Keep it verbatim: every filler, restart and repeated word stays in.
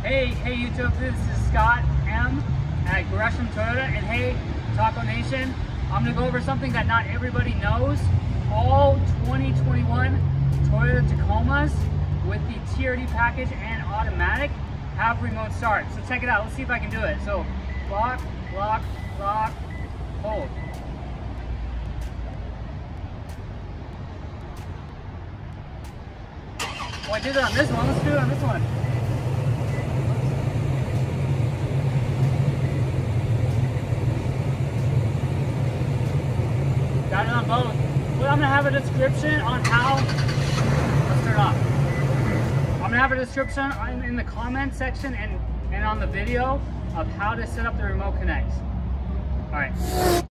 Hey, hey YouTube, this is Scott M at Gresham Toyota, and hey, Taco Nation, I'm gonna go over something that not everybody knows. All twenty twenty-one Toyota Tacomas with the T R D package and automatic have remote start. So check it out, let's see if I can do it. So lock, lock, lock, hold. Well, I did it on this one, let's do it on this one. Got it on both. Well, I'm gonna have a description on how, let's turn it off. I'm gonna have a description in the comment section and, and on the video of how to set up the remote connect. All right.